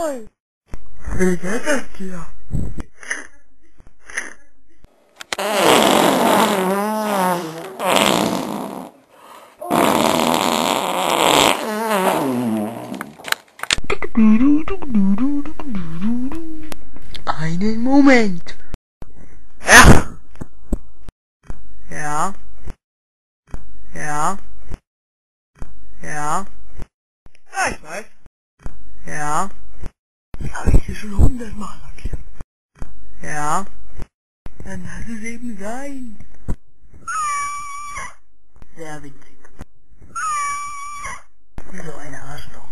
mal! Wie geht es dir? Einen Moment. Ja. Ja. Ja. Ja. Ja, ich weiß. Ja. Das habe ich dir schon 100-mal erklärt. Ja. Dann lass es eben sein. Sehr witzig. So ein Arschloch.